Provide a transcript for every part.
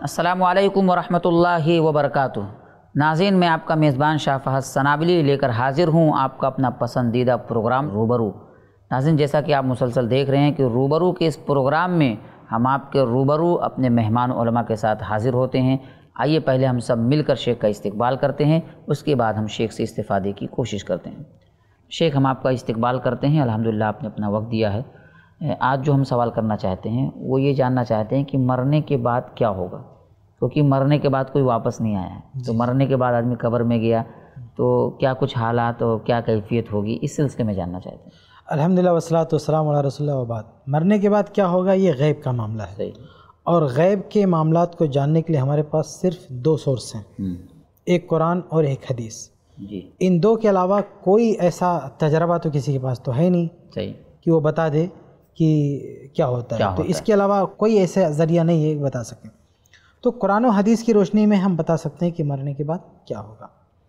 السلام علیکم ورحمۃ اللہ وبرکاتہ۔ ناظرین، میں آپ کا میزبان شاہفہاد سنابلی لے کر حاضر ہوں آپ کا اپنا پسندیدہ پروگرام روبرو۔ ناظرین، جیسا کہ آپ مسلسل دیکھ رہے ہیں کہ روبرو کے اس پروگرام میں ہم آپ کے روبرو اپنے مہمان علماء کے ساتھ حاضر ہوتے ہیں۔ آئیے پہلے ہم سب مل کر شیخ کا استقبال کرتے ہیں، اس کے بعد ہم شیخ سے استفادے کی کوشش کرتے ہیں۔ شیخ، ہم آپ کا استقبال کرتے ہیں، الحمدللہ آپ نے اپنا وقت دیا ہے۔ آج جو ہم سوال کرنا چاہتے ہیں وہ یہ جاننا چاہتے ہیں کہ مرنے کے بعد کیا ہوگا، کیونکہ مرنے کے بعد کوئی واپس نہیں آیا ہے، تو مرنے کے بعد آدمی قبر میں گیا تو کیا کچھ حالات اور کیا کیفیت ہوگی، اس سلسلے میں جاننا چاہتے ہیں۔ الحمدللہ والصلاۃ والسلام علی رسول اللہ وبعد۔ مرنے کے بعد کیا ہوگا یہ غیب کا معاملہ ہے، اور غیب کے معاملات کو جاننے کے لیے ہمارے پاس صرف دو سورس ہیں، ایک قرآن اور ایک حدیث۔ ان دو کے علاوہ کوئی ایسا تجربہ تو کسی کے پاس تو ہے نہیں کہ وہ بتا دے کہ کیا ہوتا ہے، تو اس کے علاوہ کوئی ایسا ذریعہ نہیں ہے کہ بتا سکیں۔ تو قرآن و حدیث کی روشنی میں ہم بتا سکتے ہیں کہ مرنے کے بعد کیا ہوگا۔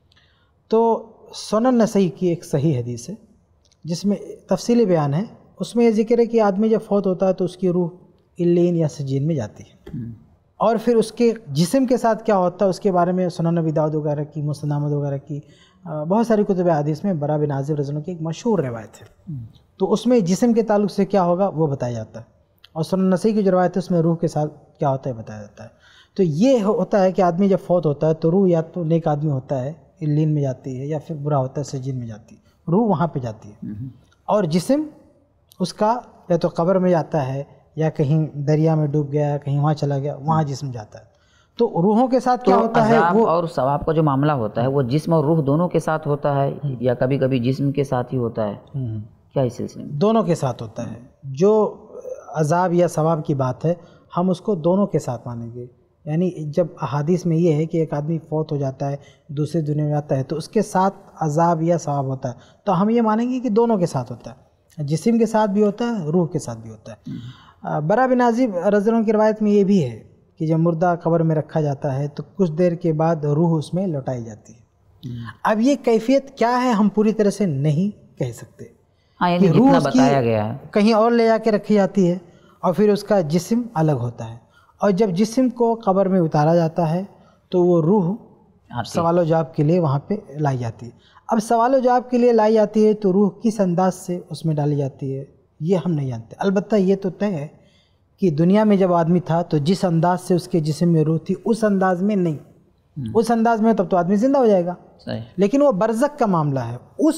تو سنن نسائی کی ایک صحیح حدیث ہے جس میں تفصیلی بیان ہے، اس میں یہ ذکر ہے کہ آدمی جب فوت ہوتا ہے تو اس کی روح الین یا سجین میں جاتی ہے، اور پھر اس کے جسم کے ساتھ کیا ہوتا ہے اس کے بارے میں سنن ابی داؤد وغیرہ کی، مسند احمد وغیرہ کی بہت ساری کتب حدیث میں برا بن عازب رضی اللہ عنہ کی ایک مشہور روایت ہے، تو اس میں جسم کے تعلق سے کیا ہوگا وہ بتایا جاتا ہے، اور سنن نسائی کی جو روایت ہے اس میں روح کے ساتھ کیا ہوتا ہے بتایا جاتا ہے۔ تو یہ ہوتا ہے کہ آدمی جب فوت ہوتا ہے تو روح یا تو نیک آدمی ہوتا ہے الین میں جاتی ہے، یا پھر برا ہوتا ہے سجین میں جاتی ہے، روح وہاں پہ جاتی ہے، اور جسم اس کا یا تو قبر میں جاتا ہے یا کہیں دریا میں ڈوب گیا، کہیں وہاں چلا گیا، وہاں جسم جاتا ہے۔ تو روحوں کے ساتھ کیا ہوتا ہے، وہ اور ثواب کا جو معاملہ ہوتا ہے وہ جسم اور روح دونوں کے ساتھ ہوتا ہے یا کبھی کبھی جسم کے ساتھ ہی ہوتا ہے، کیا اس سلسلے میں؟ دونوں کے ساتھ ہوتا ہے۔ جو عذاب یا ثواب کی بات ہے ہم اس کو دونوں کے ساتھ مانیں گے، یعنی جب احادیث میں یہ ہے کہ ایک آدمی فوت ہو جاتا ہے دوسری دنیا میں آتا ہے تو اس کے ساتھ عذاب یا ثواب ہوتا ہے، تو ہم یہ مانیں گے کہ دونوں کے ساتھ ہوتا ہے، جسم کے ساتھ بھی ہوتا ہے، روح کے ساتھ بھی ہوتا ہے۔ برا بن عازب رضی اللہ عنہ کی روایت میں یہ بھی ہے کہ جب مردہ قبر میں رکھا جاتا ہے تو کچھ دیر کے بعد روح اس میں لوٹائی جاتی ہے۔ اب یہ کیفیت کیا ہے ہم پوری طرح سے نہیں کہہ سکتے، یعنی جتنا بتایا گیا ہے کہیں اور لے جا کے رکھی جاتی ہے، اور پھر اس کا جسم الگ ہوتا ہے، اور جب جسم کو قبر میں اتارا جاتا ہے تو وہ روح سوال و جواب کے لیے وہاں پہ لائی جاتی ہے۔ اب سوال و جواب کے لیے لائی جاتی ہے تو روح کس انداز سے اس میں ڈالی جاتی ہے یہ ہم نہیں جانتے، البتہ یہ تو طے ہے کہ دنیا میں جب آدمی تھا تو جس انداز سے اس کے جسم میں روح تھی اس انداز میں نہیں، اس انداز میں تب تو آدمی زندہ ہو جائے گا، لیکن وہ برزخ کا معاملہ ہے، اس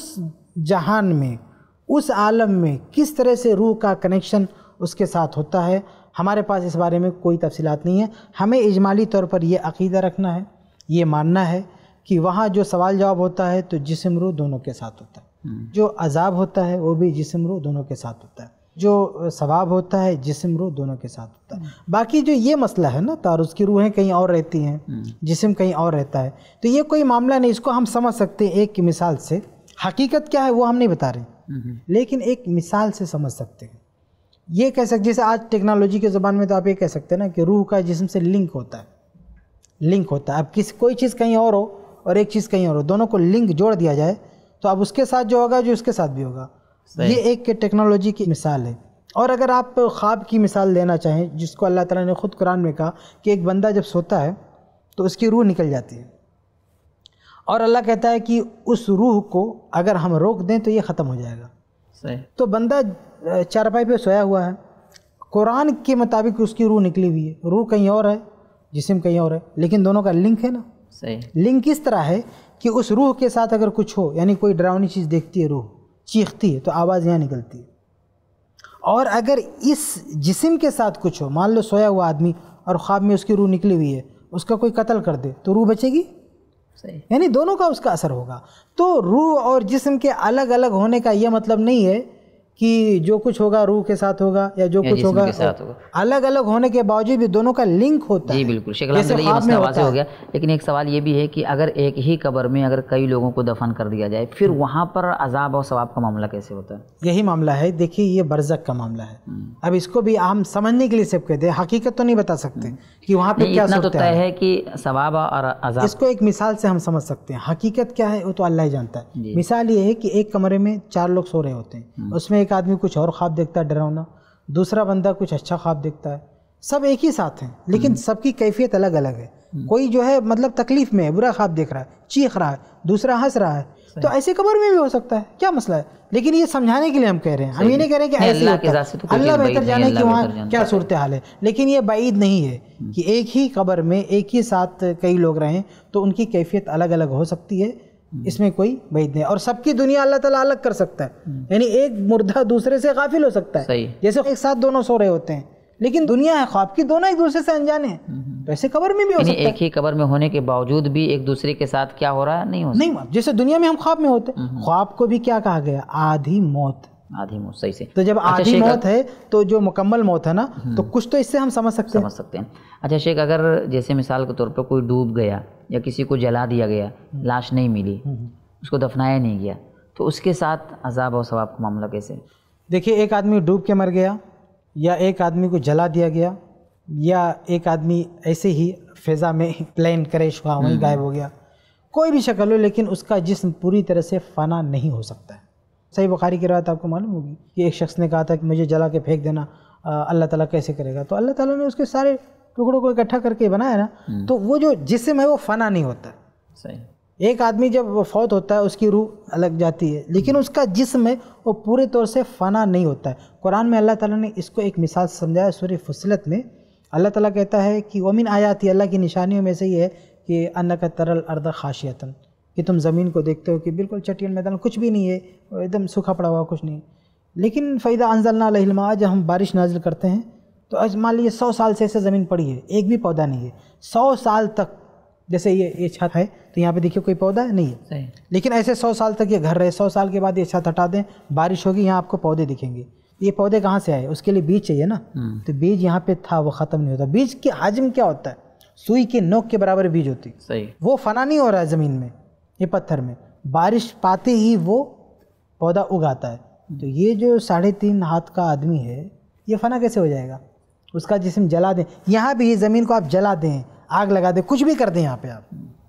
جہان میں اس عالم میں کس طرح سے روح کا کنیکشن اس کے ساتھ ہوتا ہے ہمارے پاس اس بارے میں کوئی تفصیلات نہیں ہے۔ ہمیں اجمالی طور پر یہ عقیدہ رکھنا ہے، یہ ماننا ہے کہ وہاں جو سوال جواب ہوتا ہے تو جسم روح دونوں کے ساتھ ہوتا ہے، جو عذاب ہوتا ہے وہ بھی جسم روح دونوں کے ساتھ ہوتا ہے، جو ثواب ہوتا ہے جسم روح دونوں کے ساتھ ہوتا ہے۔ باقی جو یہ مسئلہ ہے نا تعارض کی روحیں کہیں اور رہتی ہیں، جسم کہیں اور رہتا ہے، تو یہ کوئی معاملہ نہیں، اس کو ہم سمجھ سکتے ہیں ایک مثال سے۔ حقیقت کیا ہے وہ ہم نہیں بتا رہے، لیکن ایک مثال سے سمجھ سکتے ہیں۔ یہ کہہ سکتے جیسے آج ٹیکنالوجی کے زبان میں تو آپ یہ کہہ سکتے ہیں نا کہ روح کا جسم سے لنک ہوتا ہے، اب کوئی چیز کہیں اور ہو اور ایک چیز کہیں اور ہو، دونوں کو لنک جوڑ دیا جائے تو اب اس کے ساتھ جو ہوگا جو اس کے ساتھ بھی ہوگا، یہ ایک ٹیکنالوجی کی مثال ہے۔ اور اگر آپ خواب کی مثال دینا چاہیں جس کو اللہ تعالیٰ نے خود قرآن میں کہا کہ ایک بندہ جب سوتا ہے تو اس کی روح نکل جاتی ہے، اور اللہ کہتا ہے کہ اس روح کو اگر ہم روک دیں تو یہ ختم ہو جائے گا۔ تو بندہ چارپائی پہ سویا ہوا ہے، قرآن کے مطابق اس کی روح نکلی ہوئی ہے، روح کہیں اور ہے جسم کہیں اور ہے، لیکن دونوں کا لنک ہے نا۔ لنک اس طرح ہے کہ اس روح کے ساتھ اگر کچھ ہو، یعنی کوئی ڈراؤنی چیز دیکھتی ہے، روح چیختی ہے تو آواز یہاں نکلتی ہے، اور اگر اس جسم کے ساتھ کچھ ہو، مان لو سویا ہوا آدمی اور خواب میں اس کی روح نکلی ہوئی ہے، اس کا کوئی قتل کر دے تو روح بچے گی، یعنی دونوں کا اس کا اثر ہوگا۔ تو روح اور جسم کے الگ الگ ہونے کا یہ مطلب نہیں ہے کہ جو کچھ ہوگا روح کے ساتھ ہوگا یا جو کچھ ہوگا الگ الگ ہونے کے باوجود بھی دونوں کا لنک ہوتا ہے۔ جی بالکل شیخ، الحمدللہ یہ مسئلہ واضح ہو گیا، لیکن ایک سوال یہ بھی ہے کہ اگر ایک ہی قبر میں اگر کئی لوگوں کو دفن کر دیا جائے پھر وہاں پر عذاب اور ثواب کا معاملہ کیسے ہوتا ہے؟ یہی معاملہ ہے، دیکھیے یہ برزخ کا معاملہ ہے، اب اس کو بھی ہم سمجھنے کے لیے سب کہتے ہیں، حقیقت تو نہیں بتا سکتے کہ وہاں پہ کیا صورت ہے کہ ثواب اور عذاب، اس کو ایک مثال سے ہم سمجھ سکتے ہیں، حقیقت کیا ہے وہ تو اللہ ہی جانتا ہے۔ مثال یہ ہے کہ ایک کمرے میں 4 لوگ سو رہے ہوتے ہیں، اس میں ایک آدمی کچھ اور خواب دیکھتا ہے ڈراؤنا، دوسرا بندہ کچھ اچھا خواب دیکھتا ہے، سب ایک ہی ساتھ ہیں لیکن سب کی کیفیت الگ الگ ہے. کوئی جو ہے مطلب تکلیف میں ہے, برا خواب دیکھ رہا ہے, چیخ رہا ہے, دوسرا ہنس رہا ہے, تو ایسے قبر میں بھی ہو سکتا ہے, کیا مسئلہ ہے؟ لیکن یہ سمجھانے کے لیے ہم کہہ رہے ہیں, ہم یہ نہیں کہہ رہے کہ ایسے ہوتا ہے, اللہ بہتر جانے کہ وہاں کیا صورتحال ہے. لیکن یہ بعید نہیں ہے کہ ایک ہی قبر میں ایک ہی ساتھ کئی لوگ رہیں تو ان کی کیفیت الگ الگ ہو سکتی ہے, اس میں کوئی بعید نہیں. اور سب کی دنیا اللہ تعالیٰ الگ کر سکتا ہے, یعنی ایک مردہ دوسرے سے غافل ہو سکتا ہے, جیسے ایک ساتھ دونوں سو رہے ہوتے ہیں لیکن دنیا ہے خواب کی, دونوں ایک دوسرے سے انجانے ہیں, ویسے قبر میں بھی ہو سکتا ہے. ایک ہی قبر میں ہونے کے باوجود بھی ایک دوسرے کے ساتھ کیا ہو رہا ہے نہیں ہو سکتا. نہیں, جیسے دنیا میں ہم خواب میں ہوتے, خواب کو بھی کیا کہا گیا, آدھی موت. آدھی موت, صحیح سے. تو جب آدھی موت ہے تو جو مکمل موت ہے نا, تو کچھ تو اس سے ہم سمجھ سکتے ہیں. اچھا شیخ, اگر جیسے مثال کے طور پر کوئی ڈوب گیا یا کسی کو جلا دیا گیا, لاش نہیں ملی, اس کو دفنایا نہیں گیا, تو اس کے ساتھ عذاب و ثواب کا معاملہ کیسے؟ دیکھیے, ایک آدمی ڈوب کے مر گیا, یا ایک آدمی کو جلا دیا گیا, یا ایک آدمی ایسے ہی فضا میں پلین کریش ہوا وہیں غائب ہو گیا, کوئی بھی شکل ہو, لیکن اس کا جسم پوری طرح سے فنا نہیں ہو سکتا ہے. صحیح بخاری کی روایت آپ کو معلوم ہوگی کہ ایک شخص نے کہا تھا کہ مجھے جلا کے پھینک دینا, اللہ تعالیٰ کیسے کرے گا؟ تو اللہ تعالیٰ نے اس کے سارے ٹکڑوں کو اکٹھا کر کے بنایا نا, تو وہ جو جسم ہے وہ فنا نہیں ہوتا. صحیح. ایک آدمی جب وہ فوت ہوتا ہے اس کی روح الگ جاتی ہے, لیکن اس کا جسم ہے وہ پورے طور سے فنا نہیں ہوتا ہے. قرآن میں اللہ تعالیٰ نے اس کو ایک مثال سمجھایا. سورہ فصلت میں اللہ تعالیٰ کہتا ہے کہ وَمِنْ آیَاتِ, اللہ کی نشانیوں میں سے یہ ہے کہ أَنَّكَ تَرَى الْأَرْضَ خَاشِعَةً, کہ تم زمین کو دیکھتے ہو کہ بالکل چٹیل میدان, کچھ بھی نہیں ہے, ایک دم سوکھا پڑا ہوا, کچھ نہیں. لیکن فَإِذَا أَنزَلْنَا عَلَيْهِ الْمَاءَ, جب ہم بارش نازل کرتے ہیں تو آج مان لیجیے 100 سال سے ایسے زمین پڑی ہے, ایک بھی پودا نہیں ہے, 100 سال تک. جیسے یہ چھت ہے تو یہاں پہ دیکھیے کوئی پودا نہیں ہے, لیکن ایسے 100 سال تک یہ گھر رہے, 100 سال کے بعد یہ چھت ہٹا دیں, بارش ہوگی, یہاں آپ کو پودے دکھیں گے. یہ پودے کہاں سے آئے؟ اس کے لیے بیج چاہیے نا, تو بیج یہاں پہ تھا, وہ ختم نہیں ہوتا. بیج کے حجم کیا ہوتا ہے؟ سوئی کے نوک کے برابر بیج ہوتی, وہ فنا نہیں ہو رہا ہے زمین میں, یہ پتھر میں. بارش پاتے ہی وہ پودا اگاتا ہے. تو یہ جو 3.5 ہاتھ کا آدمی ہے, یہ فنا کیسے ہو جائے گا؟ اس کا جسم جلا دیں, یہاں بھی یہ زمین کو آپ جلا دیں, آگ لگا دیں, کچھ بھی کر دیں یہاں پہ آپ,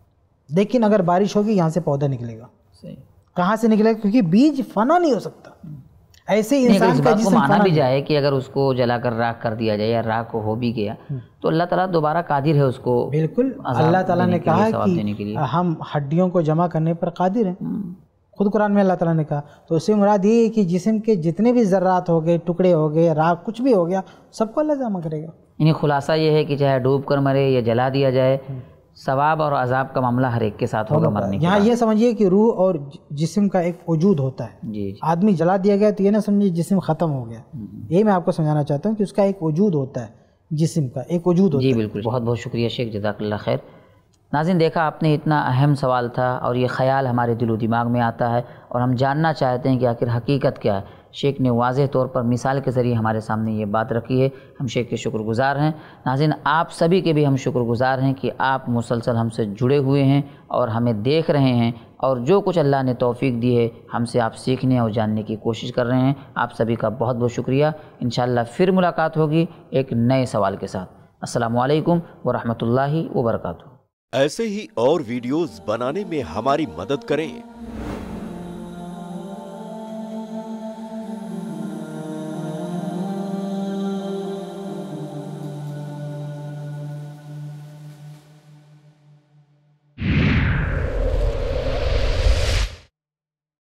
لیکن اگر بارش ہوگی یہاں سے پودا نکلے گا. کہاں سے نکلے گا؟ کیونکہ بیج فنا نہیں ہو سکتا. ایسے انسان کا جسم مانا بھی جائے کہ اگر اس کو جلا کر راکھ کر دیا جائے یا راکھ کو ہو بھی گیا تو اللہ تعالیٰ دوبارہ قادر ہے اس کو. بالکل, اللہ تعالیٰ نے کہا کہ ہم ہڈیوں کو جمع کرنے پر قادر ہیں, خود قرآن میں اللہ تعالیٰ نے کہا. تو اس سے مراد یہ ہے کہ جسم کے جتنے بھی ذرات ہو گئے, ٹکڑے ہو گئے, راکھ کچھ بھی ہو گیا, سب کو اللہ جمع کرے گا. یعنی خلاصہ یہ ہے کہ چاہے ڈوب کر مرے یا جلا دیا جائے, ثواب اور عذاب کا معاملہ ہر ایک کے ساتھ ہوگا مرنے کے بعد. یہاں یہ سمجھیے کہ روح اور جسم کا ایک وجود ہوتا ہے. آدمی جلا دیا گیا تو یہ نہ سمجھیے جسم ختم ہو گیا, یہی میں آپ کو سمجھانا چاہتا ہوں کہ اس کا ایک وجود ہوتا ہے, جسم کا ایک وجود ہوتا ہے. جی بالکل, بہت بہت شکریہ شیخ, جزاک اللہ خیر. ناظرین, دیکھا آپ نے, اتنا اہم سوال تھا اور یہ خیال ہمارے دل و دماغ میں آتا ہے اور ہم جاننا چاہتے ہیں کہ آخر حقیقت کیا ہے. شیخ نے واضح طور پر مثال کے ذریعے ہمارے سامنے یہ بات رکھی ہے, ہم شیخ کے شکر گزار ہیں. ناظرین, آپ سبھی کے بھی ہم شکر گزار ہیں کہ آپ مسلسل ہم سے جڑے ہوئے ہیں اور ہمیں دیکھ رہے ہیں, اور جو کچھ اللہ نے توفیق دی ہے ہم سے آپ سیکھنے اور جاننے کی کوشش کر رہے ہیں. آپ سبھی کا بہت بہت شکریہ. انشاءاللہ پھر ملاقات ہوگی ایک نئے سوال کے ساتھ. السلام علیکم ورحمۃ اللہ وبرکاتہ. ایسے ہی اور ویڈیوز بنانے میں ہماری مدد کریں.